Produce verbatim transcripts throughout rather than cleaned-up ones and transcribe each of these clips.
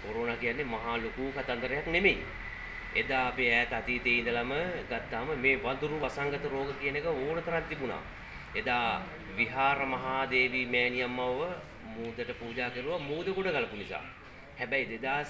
Corona කියන්නේ මහා ලොකු කතන්දරයක් නෙමෙයි. එදා අපි ඈත අතීතයේ ඉඳලම ගත්තාම මේ වඳුරු වසංගත රෝග කියන එක ඕන තරම් තිබුණා. එදා විහාර මහා දේවී මෑණියම්මව මූදට පූජා කරුවා මූද ගොඩ ගලපු නිසා. හැබැයි දෙදාස්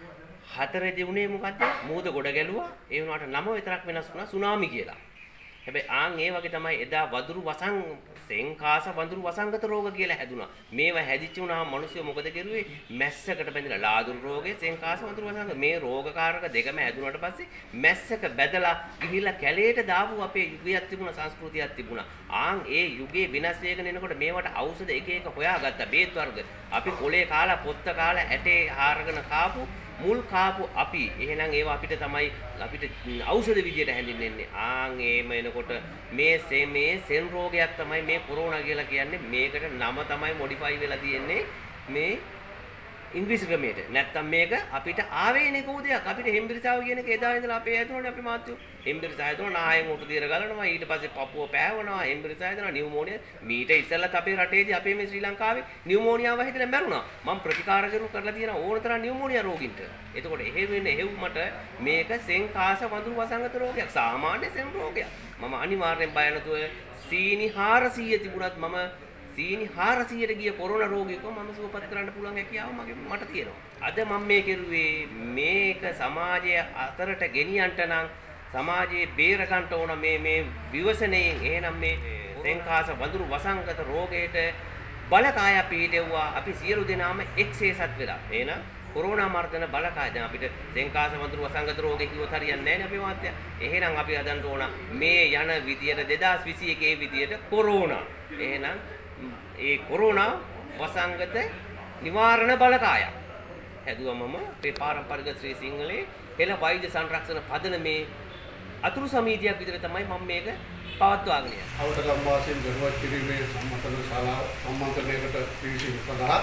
හතරේදී උනේ මොකද්ද? මූද ගොඩ ගැලුවා. ඒ වුණාට නම විතරක් වෙනස් වුණා සුනාමි කියලා. හැබැයි ආන් ඒ වගේ තමයි එදා වඳුරු වසං සෙන්කාස වඳුරු වසංගත රෝග කියලා හැදුනා. මේවා හැදිච්ච උනාම මිනිස්සු මොකද කරුවේ? මැස්සකට බැඳලා ලාදුරු රෝගේ සෙන්කාස වඳුරු වසංගත මේ රෝගකාරක දෙකම හැදුනාට පස්සේ මැස්සක බැදලා ගිහිල්ලා කැලේට දාපු අපේ යුගයක් තිබුණා, සංස්කෘතියක් තිබුණා. ආන් ඒ යුගයේ විනාශ වෙගෙන එනකොට මේවට ඖෂධ එක එක හොයාගත්තා. බේත් වර්ග. අපි කොලේ කාලා, පොත්ත කාලා, ඇටේ හාරගෙන කාපු මුල් කාපු අපි එහෙනම් ඒවා අපිට තමයි අපිට ඖෂධ විදියට හැඳින්වෙන්නේ. ආන් ඒම එනකොට මේ මේ සෙන් රෝගයක් තමයි මේ කොරෝනා කියලා කියන්නේ. මේකට නම තමයි මොඩිෆයි වෙලා තියෙන්නේ මේ ඉංග්‍රීසි ක්‍රමයට. නැත්තම් මේක අපිට ආවේනික උදයක්. අපිට හෙම්බිරිසාව කියන එක එදා ඉඳලා අපේ ඇතුළේ අපි මාත්‍යෝ හෙම්බිරිසාව දුන නායෙන් උට දිර ගලනවා. ඊට පස්සේ පපුව පෑවනවා. හෙම්බිරිසාව දෙනවා නියුමෝනියා. මීට ඉස්සෙල්ලත් අපේ රටේදී අපේ මේ ශ්‍රී ලංකාවේ නියුමෝනියාව හිතලා මැරුණා. මම ප්‍රතිකාර කරු කරලා තියෙන ඕන තරම් නියුමෝනියා රෝගින්ට. එතකොට එහෙම වෙන්නේ එහෙව්මට මේක සෙන්කාස වඳුරු වසංගත රෝගයක්. සාමාන්‍ය සෙන් රෝගයක්. මම අනිවාර්යෙන් බය නැතුව සීනි හාරසිය තිබුණත් මම සීනි හාරසියට ගිය කොරෝනා රෝගියෙක්ව මම සුවපත් කරන්න පුළුවන් හැකියාව මගේ මට තියෙනවා. අද මම මේ කෙරුවේ මේක සමාජය අතරට ගෙනියන්න නම් සමාජයේ බේර ගන්න ඕන මේ මේ විවසනයෙන්. එහෙනම් මේ සෙන්කාස වඳුරු වසංගත රෝගයට බලකාය පිටෙව්වා. අපි සියලු දෙනාම එක්සේසත් වෙලා. එහෙනම් කොරෝනා මර්ධන බලකාය දැන් අපිට සෙන්කාස වඳුරු වසංගත රෝගේ කිව්වොත් හරියන්නේ නැහැ නේ අපේ මාත්‍යා. එහෙනම් අපි හදන්න ඕන මේ යන විදියට දෙදාස් විසි එකේ විදියට කොරෝනා. එහෙනම් ඒ කොරෝනා වසංගත නිවාරණ බලකාය හැදුවමම අපේ පාරම්පරික ශ්‍රී සිංහලේ හෙළ වෛද්‍ය සංරක්ෂණ පදනමේ අතුරු සමිතියක් විදිහට තමයි මම මේක පවත්වාගෙන යන්නේ. අවතගම් වාසීන් දරුවත් කිරීමේ සම්මතන ශාලා සම්මන්ත්‍රණයකට පිවිසීම සඳහා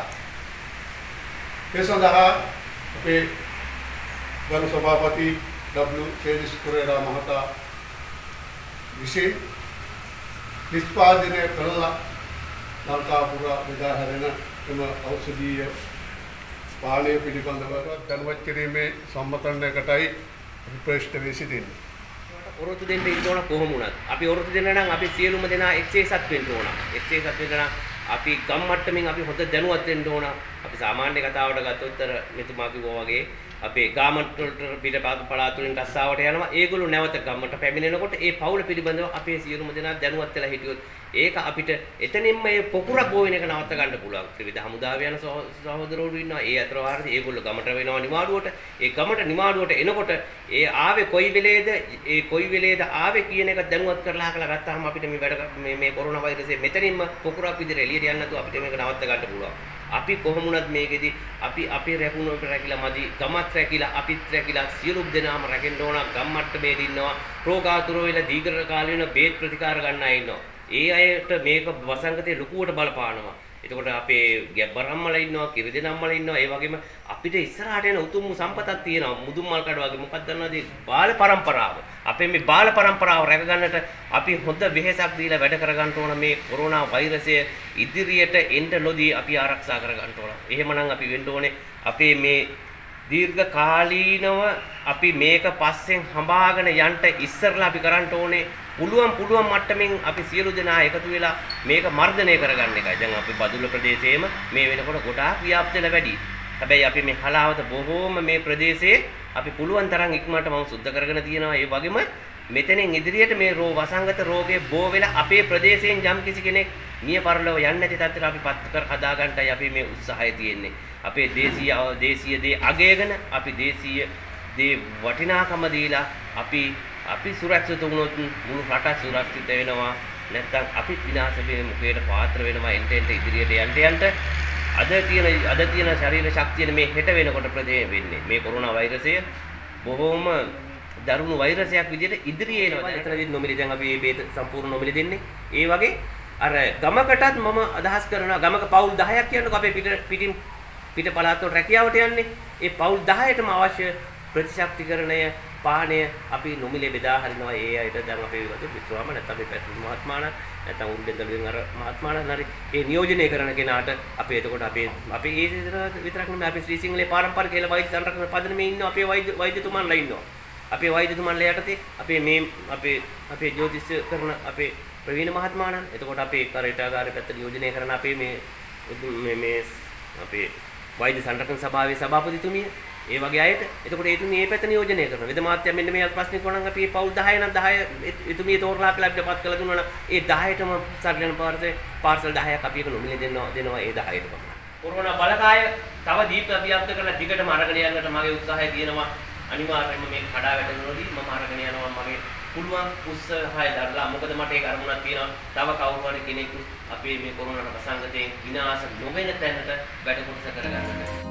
ඒ සඳහා අපේ ගරු සභාපති ඩබ්ලිව් සේරිස් කුරේරා මහතා විසින් නිෂ්පාදනය කළා ලංකාපුර බෙදා හැරෙන එම ඖෂධීය පානය පිළිබඳව දැනුවත් කිරීමේ සම්මතනයකටයි ප්‍රශ්න වී සිටින්නේ. ඔරොත්තු දෙන්න ඉන්න ඕන කොහොම වුණත්. අපි ඔරොත්තු දෙන්න නම් අපි සියලුම දෙනා එක්සේසත් වෙන්න ඕන. එක්සේසත් වෙන්න නම් අපි ගම් මට්ටමින් අපි හොඳ දැනුවත් වෙන්න ඕන. අපි සාමාන්‍ය කතාවට ගත්තොත් අර මෙතුමා කිව්වා වගේ අපේ ගාමන්ට පිට පළාත් වලින් රස්සාවට යනවා. ඒගොල්ලෝ නැවත ගම්මට පැමිණෙනකොට ඒ පවුල පිළිබඳව අපේ සියලුම දෙනා දැනුවත් වෙලා හිටියොත් ඒක අපිට එතනින්ම මේ පොකුර ගෝවෙන එක නවත්ත ගන්න පුළුවන්. ත්‍රිවිධ හමුදාවේ යන සහෝදරවරු ඉන්නවා. ඒ අතර වාරදී ඒගොල්ලෝ ගමට වෙනවා නිමාඩුවට. ඒ ගමට නිමාඩුවට එනකොට ඒ ආවේ කොයි වෙලේද ඒ කොයි වෙලේද ආවේ කියන එක දැනුවත් කරලා අහලා ගත්තාම අපිට මේ වැඩ මේ මේ කොරෝනා වෛරසය මෙතනින්ම පොකුරක් විදිහට එළියට යන්න නැතුව අපිට මේක නවත්ත ගන්න පුළුවන්. අපි කොහොම වුණත් මේකෙදි අපි අපේ රැකුණුට රැකිලා මදි ගමත් රැකිලා අපිත් රැකිලා සියලු දෙනාම රැකෙන්න ඕන. ගම් මට්ටමේ ඉන්නවා රෝගාතුර වෙලා දීර්ඝ කාලීන බේත් ප්‍රතිකාර ගන්න අය ඉන්නවා. ඒ අයට මේක වසංගතේ ලකුවට බලපානවා. එතකොට අපේ ගැබ්බරම්මල ඉන්නවා, කිරිදෙනම්මල ඉන්නවා. ඒ වගේම අපිට ඉස්සරහට යන උතුම් සම්පතක් තියෙනවා. මුදුන් මල් කඩ වගේ මොකක්ද දන්නවද? බාල પરම්පරාව. අපේ මේ බාල પરම්පරාව රැක ගන්නට අපි හොඳ වෙහෙසක් දීලා වැඩ කර ගන්න ඕන. මේ කොරෝනා වෛරසය ඉදිරියට එන්න නොදී අපි ආරක්ෂා කර ගන්න ඕන. එහෙමනම් අපි වෙන්න ඕනේ අපේ මේ දීර්ඝ කාලීනව අපි මේක පස්සෙන් හඹාගෙන යන්න ඉස්සරලා අපි කරන්න ඕනේ පුළුවන් පුළුවන් මට්ටමින් අපි සියලු දෙනා එකතු වෙලා මේක මර්ධනය කරගන්න එකයි. දැන් අපි බදුල්ල ප්‍රදේශයේම මේ වෙනකොට ගොඩාක් ව්‍යාප්ත වෙලා වැඩි. හැබැයි අපි මේ හලාවත බොහෝම මේ ප්‍රදේශයේ අපි පුළුවන් තරම් ඉක්මනට මම සුද්ධ කරගෙන තියෙනවා. ඒ වගේම මෙතනින් ඉදිරියට මේ රෝ වසංගත රෝගේ බෝ වෙලා අපේ ප්‍රදේශයෙන් යම් කිසි කෙනෙක් මිය පරලොව යන්නේ නැති තත්ත්වයට අපි පත් කර හදා ගන්නටයි අපි මේ උත්සාහය තියෙන්නේ. අපේ දේශීය දේශීය දේ අගයගෙන අපි දේශීය දේ වටිනාකම දීලා අපි අපි සුරක්ෂිත වුණොත් මුළු රට සුරක්ෂිත වෙනවා. නැත්නම් අපි විනාශ වෙන මුඛයට පාත්‍ර වෙනවා. එන්ට එන්ට ඉදිරියට යන්න යන්න අද තියෙන අද තියෙන ශරීර ශක්තිය මේ හෙට වෙනකොට ප්‍රදේ වෙන්නේ. මේ කොරෝනා වෛරසය බොහෝම දරුණු වෛරසයක් විදිහට ඉදිරියේ එනවා. එතනදී නොමිලේ දැන් අපි මේ බේත සම්පූර්ණ නොමිලේ දෙන්නේ. ඒ වගේ අර ගමකටත් මම අදහස් කරනවා ගමක පවුල් දහයක් කියනකො අපේ පිට පිටින් පිට පළාත් වල රැකියාවට යන්නේ. ඒ පවුල් දහයටම අවශ්‍ය ප්‍රතිශක්තිකරණය පානය අපි නොමිලේ බෙදා හරිනවා ඒ අයට දැන් අපේ විවද විශ්වාම නැත්නම් අපේ පැතුම් මහත්මාණ නැත්නම් උරුදෙන්දලෙන් අර මහත්මාණ හරි ඒ නියෝජනය කරන කෙනාට අපි එතකොට අපේ අපේ ඒ විතරක් නෙමෙයි අපි ශ්‍රී සිංහලේ පාරම්පරික කියලා වෛද්‍ය සංරක්ෂණ පදනමේ ඉන්නවා අපේ වෛද්‍ය වෛද්‍යතුමන්ලා ඉන්නවා අපේ වෛද්‍යතුමන්ලා යටතේ අපේ මේ අපේ අපේ ජ්‍යොතිෂ කරන අපේ ප්‍රවීණ මහත්මාණන් එතකොට අපේ කාර්යාගාරය පැත්තට නියෝජනය කරන අපේ මේ මේ මේ අපේ වෛද්‍ය සංරක්ෂණ සභාවේ සභාපතිතුමිය ඒ වගේ අයට එතකොට එතුමිය මේ පැත්ත නියෝජනය කරනවා. වෙද මාත්‍යා මෙන්න මේ ප්‍රශ්නේ කොනනම් අපි පවුල් දහය නම් දහය එතුමිය තෝරලා කියලා අපිට පත් කළා දුන්නා නම් ඒ දහයටම සරලන පාර්සල් පාර්සල් දහයක් අපි එක නොමිලේ දෙනවා දෙනවා ඒ දහයට පමණ. කොරෝනා බලකාය තව දීප්ත අභියන්ත කරලා දිගටම අරගෙන යන්නට මගේ උත්සාහය තියෙනවා. අනිවාර්යයෙන්ම මේක කඩා වැටෙනොදී මම අරගෙන යනවා මගේ පුළුවන් උත්සාහය දරලා. මොකද මට ඒක අරමුණක් තියෙනවා. තව කවුරු හරි කෙනෙකු අපේ මේ කොරෝනා ප්‍රසංගතයෙන් විනාශ නොවෙන තැනට වැඩ කොටස කරගන්නට.